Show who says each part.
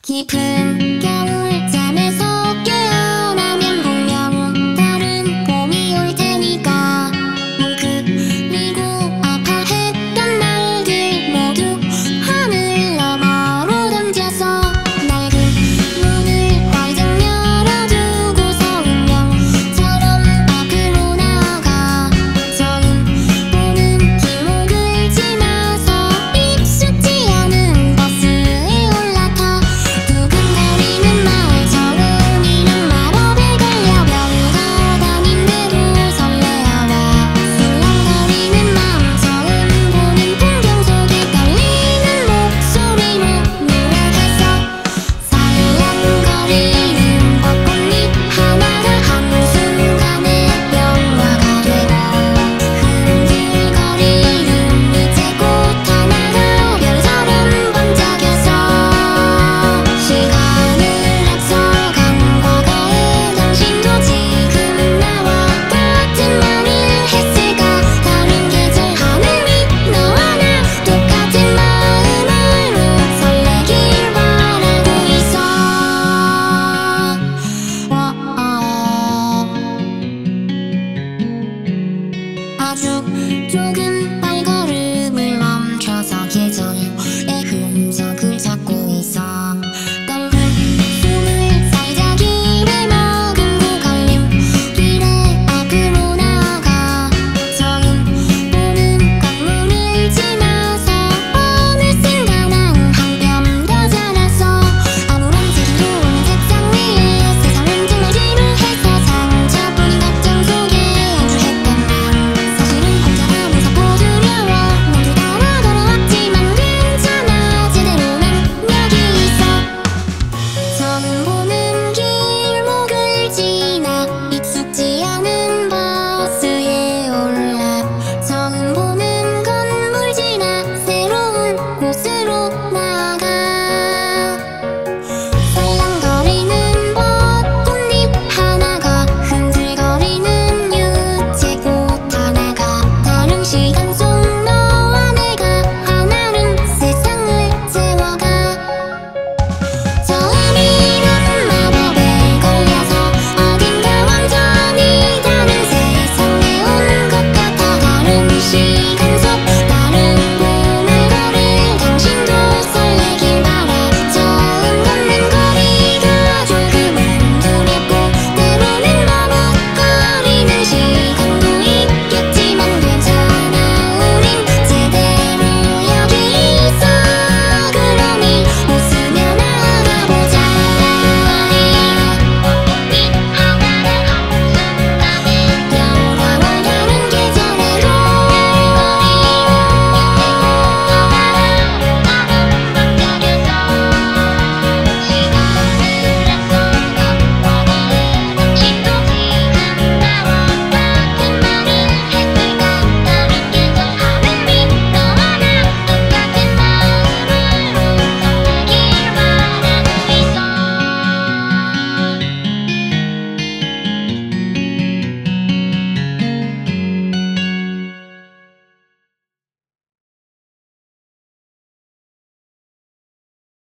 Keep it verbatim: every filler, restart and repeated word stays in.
Speaker 1: 깊은 겨울잠에서 깨어나면 분명 다른 봄이 올 테니까 뭉클리고 아파했던 날들 모두 하늘 너머로 던져서 낡은 문을 활짝 열어두고서 운명처럼 앞으로 나아가 처음 보는 길목을 지나서 익숙지 않은 버스에 올라타 두근거리는 마을 처음 이름 마법에 걸려 별거 다닌대로 설레어와 술렁거리는 마음 처음 보는 풍경 속에 떨리는 목소리로 노래해서 살랑거리는 벚꽃잎 하나가 한순간에 영화가 되고 흔들거리는 이제 꽃 하나가 별처럼 번쩍여서 시간을 앞서간 과거의 당신도 지금 나와 같은 말을 했을까 다른 계절 하늘 밑 너와 나 똑같은 마음으로 설레길 바라고 있어. 아주 조금 발걸음을 멈춰서 계절의 흔적을 찾고 있어. 짧은 숨을 살짝 입에 머금고 걸림길에 앞으로 나아가 처음 보는 강물을 지나서 어느새 나는 한 뼘 더 자라서 아무런 제기도 없는 책상 위에 세상은 정말 지루해서 상처뿐인 걱정 속에 안주했던 난 사실은 혼자라는 사고 두려워 넌 따라 걸어왔지만 괜찮아 제대로 난 여기 있어. 처음 보는 길목을 지나 익숙지 않은 버스에 올라 처음 보는 건물 지나 새로운 곳으로 나아가